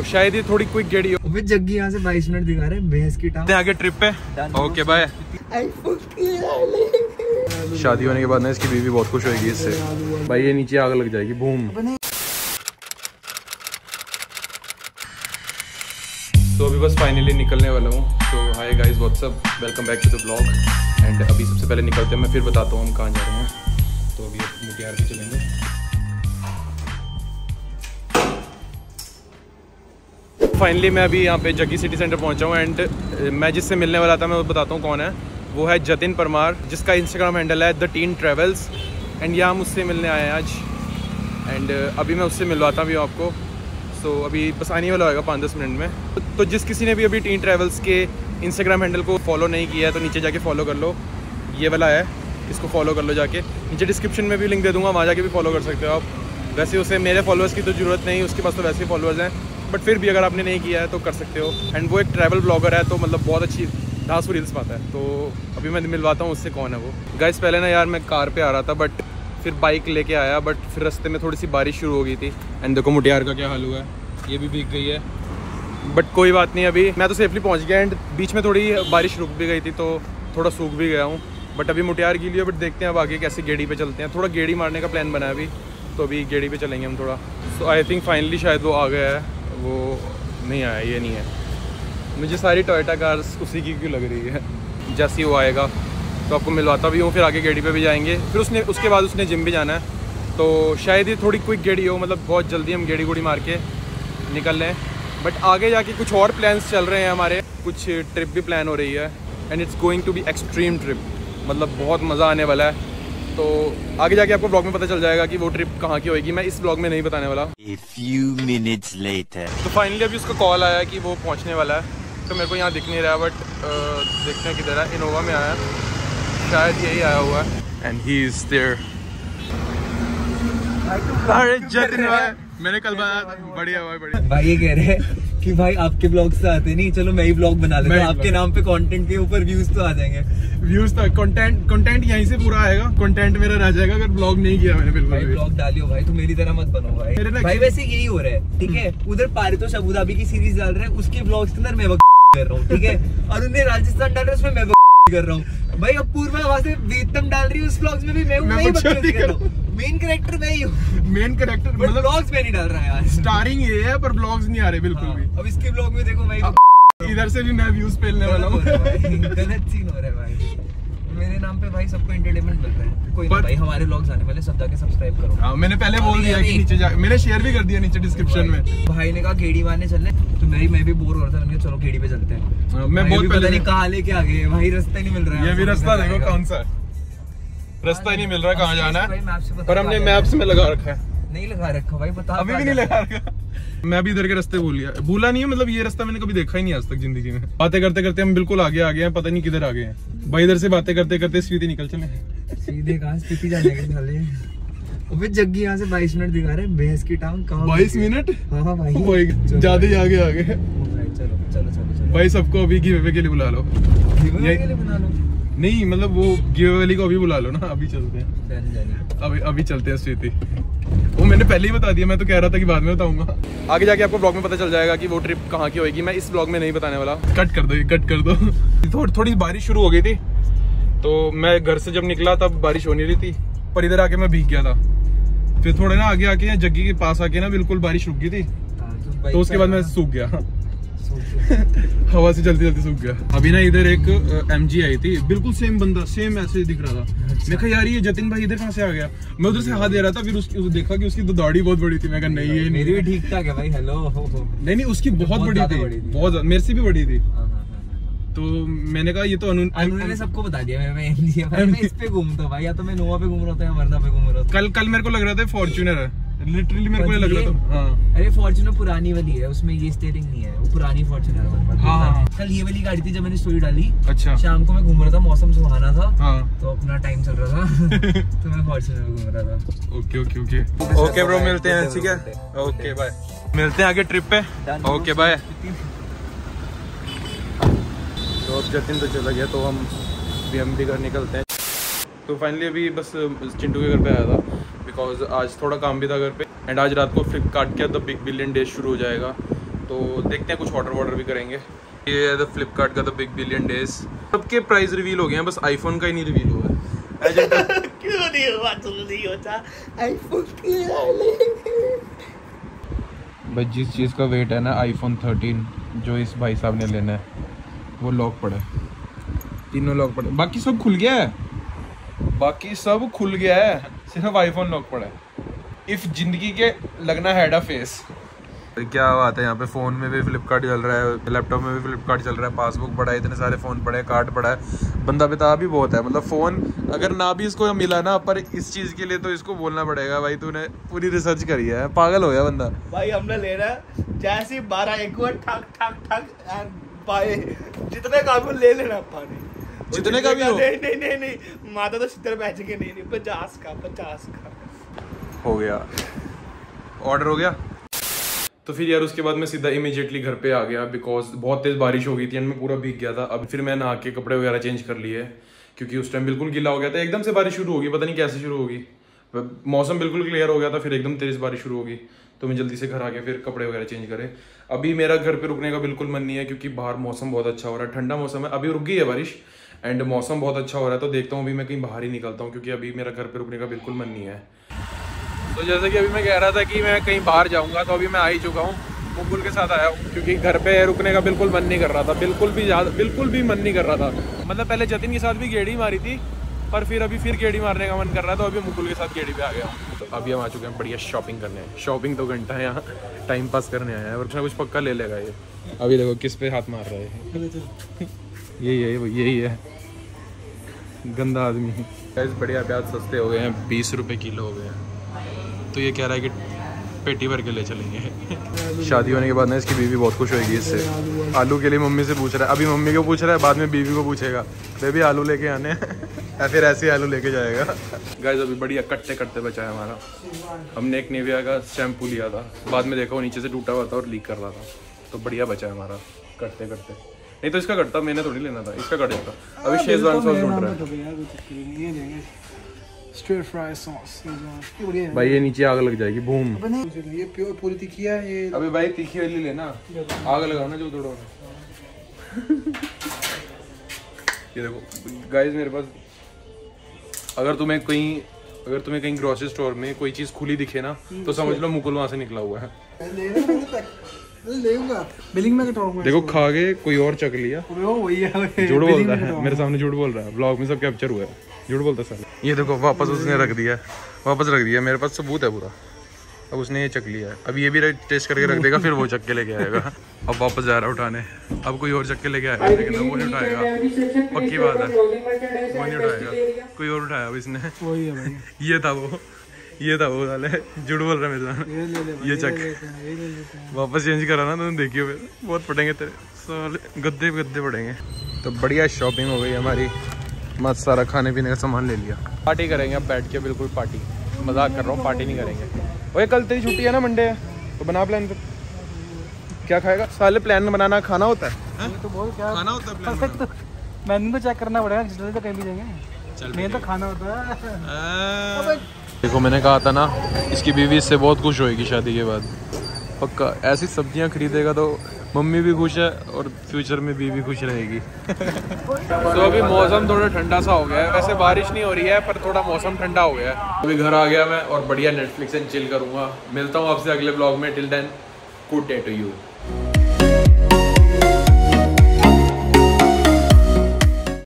तो शायद ये थोड़ी क्विक गेड़ी हो। जग्गी यहाँ से 22 मिनट दिखा रहे हैं, भैंस की टांग। आगे ट्रिप पे ओके बाय। शादी होने के बाद ना इसकी बीवी बहुत खुश होगी इससे। भाई ये नीचे आग लग जाएगी बूम। तो अभी बस फाइनली निकलने वाला हूँ। तो hi guys what's up, welcome back to the vlog. And अभी सबसे पहले निकलते हैं, मैं फिर बताता हूँ हम कहाँ जा रहे हैं। तो अभी मुटियार भी चलेंगे। फाइनली मैं अभी यहाँ पे जग्गी सिटी सेंटर पहुँचा हूँ। एंड मैं जिससे मिलने वाला था मैं वो बताता हूँ कौन है। वो है जतिन परमार, जिसका इंस्टाग्राम हैंडल है द टीन ट्रेवल्स। एंड यहाँ मुझसे मिलने आए हैं आज। एंड अभी मैं उससे मिलवाता भी हूँ आपको। सो अभी बस आने वाला होगा 5-10 मिनट में। तो जिस किसी ने भी अभी टीन ट्रेवल्स के इंस्टाग्राम हैंडल को फॉलो नहीं किया है तो नीचे जाके फॉलो कर लो। ये वाला है, इसको फॉलो कर लो जाके। नीचे डिस्क्रिप्शन में भी लिंक दे दूँगा, वहाँ जाके भी फॉलो कर सकते हो आप। वैसे उसे मेरे फॉलोअर्स की तो ज़रूरत नहीं, उसके पास तो वैसे ही फॉलोअर्स हैं। बट फिर भी अगर आपने नहीं किया है तो कर सकते हो। एंड वो एक ट्रैवल ब्लॉगर है, तो मतलब बहुत अच्छी धांसू रील्स पाता है। तो अभी मैं मिलवाता हूँ उससे कौन है वो। गाइस पहले ना यार मैं कार पे आ रहा था, बट फिर बाइक लेके आया। बट फिर रास्ते में थोड़ी सी बारिश शुरू हो गई थी। एंड देखो मुटियार का क्या हाल हुआ है, ये भी भीग गई है। बट कोई बात नहीं, अभी मैं तो सेफली पहुँच गया। एंड बीच में थोड़ी बारिश रुक भी गई थी तो थोड़ा सूख भी गया हूँ। बट अभी मुटियार की लिए। बट देखते हैं अब आगे कैसे गेड़ी पे चलते हैं। थोड़ा गेड़ी मारने का प्लान बना है अभी, तो अभी गेड़ी पे चलेंगे हम थोड़ा। सो आई थिंक फाइनली शायद वो आ गया है। वो नहीं आया, ये नहीं है। मुझे सारी टोयोटा कार्स उसी की क्यों लग रही है। जैसे ही वो आएगा तो आपको मिलवाता भी हूँ। फिर आगे गेड़ी पे भी जाएंगे। फिर उसके बाद उसने जिम भी जाना है। तो शायद ये थोड़ी क्विक गेड़ी हो, मतलब बहुत जल्दी हम गेड़ी गुड़ी मार के निकल लें। बट आगे जाके कुछ और प्लान्स चल रहे हैं हमारे, कुछ ट्रिप भी प्लान हो रही है। And it's going to be extreme trip, मतलब बहुत मज़ा आने वाला है। तो आगे जाके आपको ब्लॉग में पता चल जाएगा कि वो ट्रिप कहाँ की होगी। मैं इस ब्लॉग में नहीं बताने वाला। A few minutes later. तो फाइनली अभी उसका कॉल आया कि वो पहुँचने वाला है। तो मेरे को यहाँ दिख नहीं रहा, बट देखते हैं किधर है। इनोवा में आया, शायद यही आया हुआ है। And he is there. अरे जतिन भाई, मैंने कल बढ़िया भाई ये कह रहे हैं कि भाई आपके ब्लॉग से आते नहीं, चलो मैं ही ब्लॉग बना लेता हूं। आपके नाम पे कंटेंट के ऊपर व्यूज तो आ जाएंगे। व्यूज तो कंटेंट यहीं से पूरा आएगा। कंटेंट मेरा रह जाएगा अगर ब्लॉग नहीं किया मैंने। बिल्कुल भाई ब्लॉग डालियो भाई, तू मेरी तरह मत बनो भाई। भाई वैसे यही हो रहा है, ठीक है। उधर पारितोष अबू धाबी की सीरीज डाल रहे हैं, उसके ब्लॉग्स के अंदर मैं कर रहा हूँ, ठीक है। और उन्हें राजस्थान डाल रहे हैं, उसमें मैं कर रहा हूँ भाई। अब पूर्वा वहाँ से वेतम डाल रही है, उस ब्लॉग्स में भी मैं बकचोदी कर रहा हूँ। मेन कैरेक्टर मैं ही हूँ। मेन कैरेक्टर मतलब ब्लॉग्स में नहीं डाल रहा है यार। स्टारिंग ये है पर ब्लॉग्स नहीं आ रहे बिल्कुल भी। अब इसके ब्लॉग में देखो भाई, इधर से भी मैं व्यूज पेलने वाला हूँ। गलत सीन हो रहा है भाई। मेरे नाम पे भाई सबको एंटरटेनमेंट मिल रहा है। कोई नहीं भाई, हमारे व्लॉग्स आने वाले, सब जाके सब्सक्राइब करो। हाँ मैंने पहले बोल दिया कि नीचे जा, मैंने शेयर भी कर दिया नीचे डिस्क्रिप्शन में। भाई ने कहा गेड़ी मारने चलने, तो मैं भी बोर हो रहा था। मैंने कहा चलो गेड़ी पे चलते हैं। मैं बहुत पता नहीं कहाँ लेके आ गए भाई, रास्ता ही नहीं मिल रहा है। ये भी रास्ता देखो कौन सा है, रास्ता ही नहीं मिल रहा कहाँ जाना है। पर हमने मैप्स में लगा रखा है। नहीं लगा रखा भाई, बता। अभी भी नहीं लगा रखा। मैं भी इधर के रास्ते भूला नहीं है। मतलब ये रास्ता मैंने कभी देखा ही नहीं आज तक जिंदगी में। बातें करते करते हम बिल्कुल आगे आ गए हैं, पता नहीं किधर आ गए हैं भाई। इधर से बातें करते करते सीधे निकल चले। सीधे कहाँ स्थिति जाने के साले। अबे जग्गी यहाँ से 22 मिनट दिखा रहे हैं, भैंस की टांग कहाँ। 22 मिनट? हाँ भाई ज्यादा ही आगे आ गए। चलो भाई सबको अभी गिव अवे के लिए बुला लो। नहीं मतलब वो गिव अवे को अभी बुला लो ना। अभी चलते हैं, अभी चलते हैं स्थिति। वो मैंने पहले ही बता दिया, मैं तो कह रहा था कि बाद में बताऊंगा। आगे जाके आपको ब्लॉग में पता चल जाएगा कि वो ट्रिप कहाँ की होगी। मैं इस ब्लॉग में नहीं बताने वाला। कट कर दो। थोड़ी बारिश शुरू हो गई थी, तो मैं घर से जब निकला तब बारिश हो नहीं रही थी, पर इधर आके मैं भीग गया था। फिर थोड़े ना आगे आके जग्गी के पास आके ना बिल्कुल बारिश रुक गई थी, तो उसके बाद मैं सूख गया। हवा से जल्दी सूख गया। अभी ना इधर एक MG आई थी, बिल्कुल सेम बंदा, सेम ऐसे दिख रहा था। मैं कहा यार ये जतिन भाई इधर कहाँ से आ गया। मैं उधर से हाथ दे रहा था, फिर उसकी देखा कि उसकी तो दाढ़ी बहुत बड़ी थी। मैं कहा नहीं ये मेरी भी ठीक ठाक है भाई। हेलो नहीं उसकी बहुत बड़ी थी, बहुत मेरे से भी बड़ी थी। तो मैंने कहा ये तो अनु ने सबको बता दिया। मैं इस पे घूमता भाई, या तो मैं नोवा पे घूम रहा था या वरना पे घूम रहा था। कल मेरे को लग रहा था फॉर्च्यूनर है, लिटरली मेरे को लग रहा था। हाँ अरे फॉर्च्यूनर पुरानी वाली है, उसमें ये स्टीयरिंग नहीं है, वो पुरानी फॉर्च्यूनर है। हाँ कल ये वाली गाड़ी थी जब मैंने स्टोरी डाली। अच्छा शाम को मैं घूम रहा था, मौसम सुहाना था। हाँ तो अपना टाइम चल रहा था। तो मैं फॉर्च्यूनर में घूम रहा था। ओके ब्रो, मिलते हैं। ठीक है ओके बाय, मिलते हैं आगे ट्रिप पे। Okay bye. तो अब जतिन तो चला गया, तो हम भी घर निकलते हैं। तो फाइनली अभी बस चिंटू के घर पे आया था, बिकॉज आज थोड़ा काम भी था घर पे। एंड आज रात को फ्लिपकार्ट का द बिग बिलियन डे शुरू हो जाएगा। तो देखते हैं कुछ ऑर्डर भी करेंगे। ये है द फ्लिपकार्ट का द बिग बिलियन डेज। सबके प्राइस रिवील हो गए हैं, बस आईफोन का ही नहीं रिवील हुआ है। क्यों नहीं हुआ? नहीं होता आईफोन भाई जिस चीज़ का वेट है ना आईफोन 13 जो इस भाई साहब ने लेना है वो लॉक पड़ा है, तीनों लॉक पड़े, बाकी सब खुल गया है, बाकी सब खुल गया है, सिर्फ आईफोन लॉक पड़ा है। इफ जिंदगी के लगना हेड ऑफ फेस। क्या बात है, यहाँ पे फ़ोन में भी फ्लिपकार्ट चल रहा है, लैपटॉप में भी फ्लिपकार्ट चल रहा है, पासबुक पड़ा है, इतने सारे फ़ोन पड़े हैं, कार्ड पड़ा है, बंदा बता भी बहुत है। मतलब फ़ोन अगर ना भी इसको मिला ना, पर इस चीज़ के लिए तो इसको बोलना पड़ेगा भाई तूने पूरी रिसर्च करी है, पागल हो गया बंदा। भाई हमने ले रहा है जैसे 12 एक बार ठक ठक ठक पाए, जितने का भी ले लेना पानी, जितने का भी हो। नहीं माता तो 70 पैसे के नहीं 50 का हो गया, ऑर्डर हो गया। तो फिर यार उसके बाद मैं सीधा इमीडिएटली घर पे आ गया, बिकॉज बहुत तेज़ बारिश हो गई थी एंड मैं पूरा भीग गया था। अब फिर मैं नहा के कपड़े वगैरह चेंज कर लिए क्योंकि उस टाइम बिल्कुल गीला हो गया था। एकदम से बारिश शुरू होगी, पता नहीं कैसे शुरू होगी, मौसम बिल्कुल क्लियर हो गया था, फिर एकदम तेज़ बारिश शुरू होगी, तो मैं जल्दी से घर आ गया, फिर कपड़े वगैरह चेंज करे। अभी मेरा घर पे रुकने का बिल्कुल मन नहीं है क्योंकि बाहर मौसम बहुत अच्छा हो रहा है, ठंडा मौसम है, अभी रुक गई है बारिश एंड मौसम बहुत अच्छा हो रहा है, तो देखता हूँ अभी मैं कहीं बाहर ही निकलता हूँ क्योंकि अभी मेरा घर पे रुकने का बिल्कुल मन नहीं है। तो जैसे कि अभी मैं कह रहा था कि मैं कहीं बाहर जाऊँगा, तो अभी मैं आ ही चुका हूँ, मुकुल के साथ आया हूँ क्योंकि घर पे रुकने का बिल्कुल मन नहीं कर रहा था, बिल्कुल भी मन नहीं कर रहा था। मतलब पहले जतिन के साथ भी गेड़ी मारी थी, पर फिर अभी फिर गेड़ी मारने का मन कर रहा है, तो अभी मुकुल के साथ गेड़ी पे आ गया हूँ। तो अभी हम आ चुके हैं बढ़िया शॉपिंग करने। शॉपिंग 2 घंटा है यहाँ टाइम पास करने आया है, और कुछ ना कुछ पक्का ले लेगा ये। अभी देखो किस पे हाथ मार रहा है, यही है गंदा आदमी। बढ़िया प्याज सस्ते हो गए हैं, 20 रुपये किलो हो गए हैं, तो ये कह रहा है कि पेटी भर के ले चलेंगे। शादी होने के बाद ना इसकी बीवी बहुत खुश होगी इससे। आलू के लिए मम्मी से पूछ रहा है, अभी मम्मी को पूछ रहा है, बाद में बीवी को पूछेगा, बेबी आलू लेके आने या फिर ऐसे आलू लेके जाएगा। गाइस अभी बढ़िया कट्टे कट्टे बचा है हमारा। हमने एक निविया का शैम्पू लिया था, बाद में देखा वो नीचे से टूटा हुआ था और लीक कर रहा था, तो बढ़िया बचा है हमारा कट्टे कट्टे। नहीं तो इसका कटता, मैंने थोड़ी लेना था, इसका कट जाता। अभी शेजवान सॉस ढूंढ रहा है, स्ट्रेट फ्राई सॉस भाई ये नीचे आग लग जाएगी, बूम। ये प्योर पूरी तीखी है ये। अबे भाई तीखी वाली लेना, आग लगाना जो थोड़ा। ये देखो गाइस मेरे पास, अगर तुम्हें कहीं ग्रोसरी स्टोर में कोई चीज खुली दिखे ना, तो समझ लो मुकुल वहां से निकला हुआ है। बिलिंग में कटाऊंगा। देखो खा के कोई और चक लिया, वही है, झूठ बोलता है मेरे सामने, झूठ बोल रहा है, ब्लॉग में सब कैप्चर हुआ है, झूठ बोलता सर। ये देखो वापस उसने रख दिया, मेरे पास सबूत है पूरा। अब उसने ये चक लिया है, अब ये भी टेस्ट करके रख देगा, फिर वो चक के लेके आएगा। अब वापस जा रहा है उठाने, अब कोई और चक के लेके आएगा, लेकिन वो नहीं उठाएगा, पक्की बात है, वो नहीं उठाएगा, कोई और उठाया अब इसने। वही है भाई, ये था वो वाले, झूठ बोल रहा है मेरे सामने। ये चक वापस चेंज करा ना, तुम देखियो फिर बहुत पड़ेंगे तेरे साले, गद्दे पड़ेंगे। तो बढ़िया शॉपिंग हो गई हमारी, मस्त सारा खाने पीने का सामान ले लिया। पार्टी करेंगे अब बैठ के, बिल्कुल पार्टी, मजाक कर रहा हूँ, पार्टी नहीं करेंगे। ओए कल तेरी छुट्टी है ना, मंडे है, तो बना प्लान फिर। क्या खाएगा साले? प्लान बनाना खाना होता है, तो बोल क्या खाना होता है प्लान। तो मेन्यू तो चेक करना पड़ेगा, जिससे तो कहीं भी जाएंगे, मेन तो खाना होता है। देखो मैंने कहा था ना, इसकी बीवी इससे बहुत खुश होएगी शादी के बाद, पक्का। ऐसी सब्जियां खरीदेगा तो मम्मी भी खुश है और फ्यूचर में बीवी खुश रहेगी। तो अभी मौसम थोड़ा ठंडा सा हो गया है, वैसे बारिश नहीं हो रही है पर थोड़ा मौसम ठंडा हो गया है। अभी घर आ गया मैं और बढ़िया नेटफ्लिक्स एंड चिल करूँगा। मिलता हूँ आपसे अगले ब्लॉग में, till then good day to you.